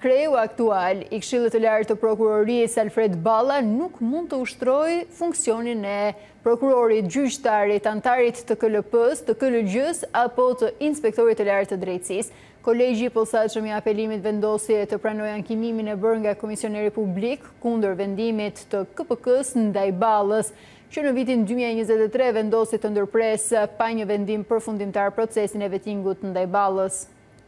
kreu aktual i Këshillit të Lartë të Prokurorisë Alfred Balla nuk mund të ushtrojë funksionin e prokurorit gjyqtarit, antarit të KLP-s, të KLG-s apo të inspektorit të lartë të drejtësisë. Kolegji i posaçëm i apelimit vendosi të pranojë ankimimin e bërë nga Komisioneri Publik kundër vendimit të KPK-s ndaj Ballës, që në vitin 2023 vendosi të ndërpresë pa një vendim përfundimtar procesin e vettingut ndaj Ballës.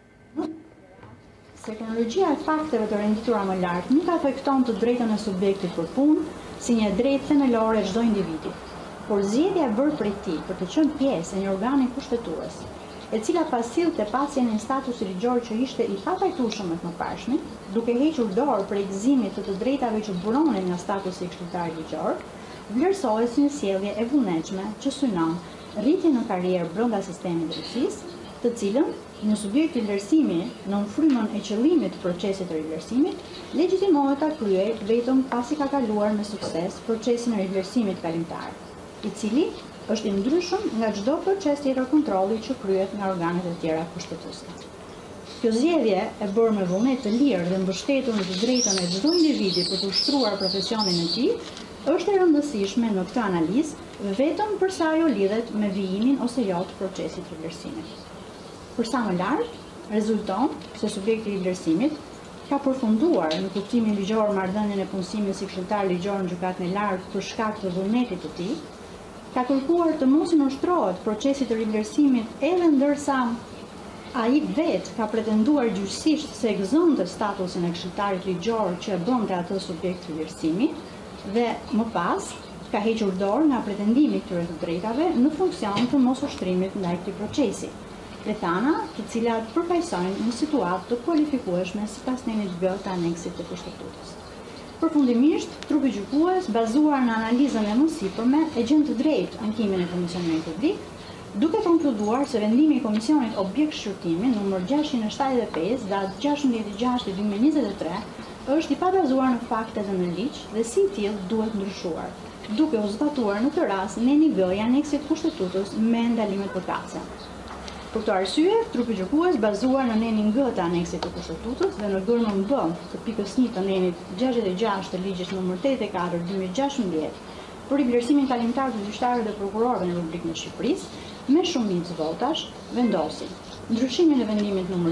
Teknologjia e fakteve të renditura më lartë nuk afekton të drejtën e subjektit për punë si një drejtë themelore çdo individi, por zgjedhja e bërë prej tij për të qenë pjesë e një organi kushtetues, e cila pasillte pasjen në status ligjor që ishte i papajtueshëm më parshmi, duke hequr dorë prej gëzimit të drejtave që buronin nga statusi i këshilltarit ligjor, vlerësohet si një sjellje e vullnetshme që synon rritjen në karrierë brenda sistemit drejtësisë, të cilën një subjekt i vlerësimi në frymën e qëllimit të procesit të rivlerësimit, legjitimohet ta kryej vetëm pasi ka kaluar me sukses procesin e rivlerësimit kalimtar, i cili është i ndryshëm nga çdo proces tjetër kontrolli që kryhet nga organet e tjera kushtetuese. Kjo zgjedhje e bërë me vullnet të lirë dhe mbështetur në të drejtën e çdo individi për të ushtruar profesionin e tij, është e rëndësishme në këtë analizë vetëm përsa ajo lidhet me vijimin ose jo të procesit të rivlerësimit. Përsa më lartë, rezulton se subjekti i vlerësimit ka përfunduar në kuptimin ligjor marrëdhënien e punësimit si këshilltar ligjor në gjykatën e lartë për shkak të vullnetit të tij, ka kërkuar të mos i ushtrohet procesit të rivlerësimit edhe ndërsa ai vetë ka pretenduar gjyqësisht se gëzonte statusin e këshilltarit ligjor që e bënte atë subjekt të vlerësimit dhe më pas ka hequr dorë nga pretendimi i këtyre të drejtave në funksion të mos ushtrimit ndaj këtij procesi. Rrethana të cilat përfaqësojnë një situatë të kualifikueshme sipas nenit B të aneksit të kushtetutës. Përfundimisht, trupi gjykues, bazuar në analizën e mësipërme, e gjen të drejtë ankimin e Komisionit Publik, duke konkluduar se vendimi i Komisionit objekt shqyrtimi numër 675 datë 16/6/2023 është i pabazuar në fakte dhe në ligj dhe si tillë duhet ndryshuar, duke u zbatuar në këtë rast neni B i aneksit kushtetutës me ndalimet përkatëse. Për këtë arsye, trupi gjykues bazuar në nenin G të aneksit të kushtetutës dhe në gërmën B të pikës 1 të nenit 66 të ligjit nr. 84/2016 për rivlerësimin kalimtar të gjyqtarëve dhe prokurorëve në Republikën e Shqipërisë, me shumicë votash, vendosi ndryshimin e vendimit nr.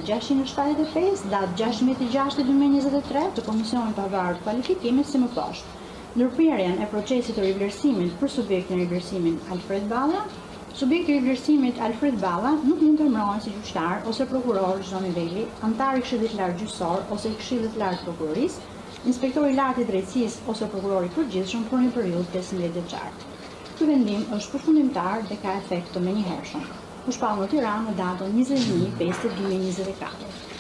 675 datë 16/6/2023 të Komisionit Pavarur të Kualifikimit si më poshtë. Ndërprerjen e procesit të rivlerësimit për subjektin e rivlerësimit Alfred Balla. Subjekti i rivlerësimit Alfred Balla nuk mund të emërohen si gjyqtar ose prokuror çdo niveli, antar i Këshillit të Lartë Gjyqësor ose i Këshillit të Lartë Prokurorisë, inspektor i lartë i drejtësisë ose prokuror i përgjithshëm për një periudhë 15 vjeçare. Ky vendim është përfundimtar dhe ka efekt të menjëhershëm. U shpall në Tiranë në datën 21/5/2024.